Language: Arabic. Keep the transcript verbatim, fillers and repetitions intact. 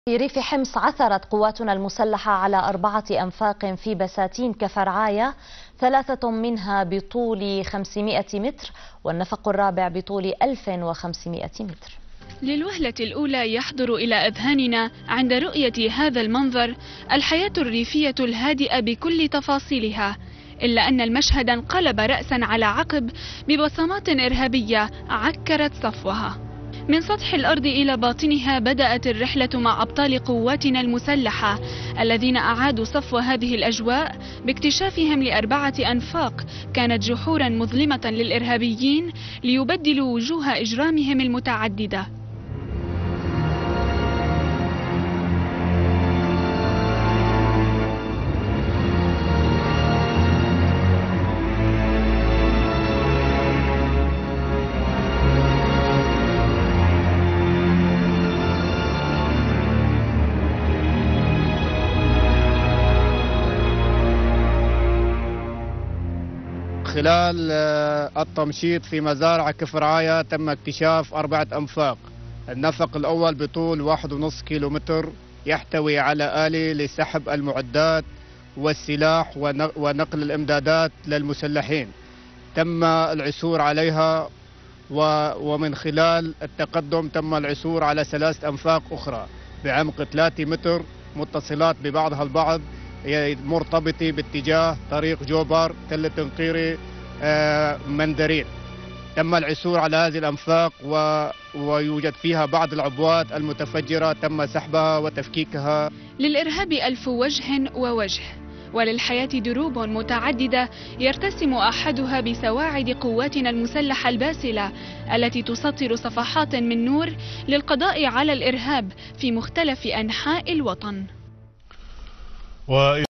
في ريف حمص عثرت قواتنا المسلحة على أربعة أنفاق في بساتين كفرعاية، ثلاثة منها بطول خمسمائة متر والنفق الرابع بطول ألف وخمسمائة متر. للوهلة الأولى يحضر إلى أذهاننا عند رؤية هذا المنظر الحياة الريفية الهادئة بكل تفاصيلها، إلا أن المشهد انقلب رأسا على عقب ببصمات إرهابية عكرت صفوها. من سطح الأرض إلى باطنها بدأت الرحلة مع أبطال قواتنا المسلحة الذين أعادوا صفو هذه الأجواء باكتشافهم لأربعة أنفاق كانت جحورا مظلمة للإرهابيين ليبدلوا وجوه إجرامهم المتعددة. خلال التمشيط في مزارع كفرعاية تم اكتشاف أربعة أنفاق. النفق الأول بطول واحد ونصف كيلو متر يحتوي على آلة لسحب المعدات والسلاح ونقل الإمدادات للمسلحين. تم العثور عليها ومن خلال التقدم تم العثور على ثلاث أنفاق أخرى بعمق ثلاثة متر متصلات ببعضها البعض، مرتبطة باتجاه طريق جوبر تلة تنقيري مندرين. تم العثور على هذه الأنفاق و... ويوجد فيها بعض العبوات المتفجرة تم سحبها وتفكيكها. للإرهاب ألف وجه ووجه، وللحياة دروب متعددة يرتسم أحدها بسواعد قواتنا المسلحة الباسلة التي تسطر صفحات من نور للقضاء على الإرهاب في مختلف أنحاء الوطن.